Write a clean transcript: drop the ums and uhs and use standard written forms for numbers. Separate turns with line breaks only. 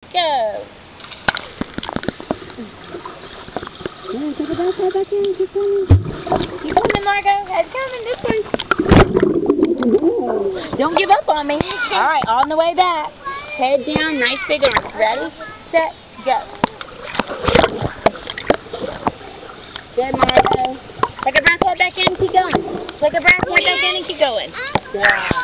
go.
Yeah, take it back in. Keep coming.
Keep coming, Margo. Head coming this way. Don't give up on me. All right, on the way back. Head down, nice big arms. Ready, set, go. Good, Margo. Take a breath, head back in, keep going. Take a breath, head back in, and keep going. Good.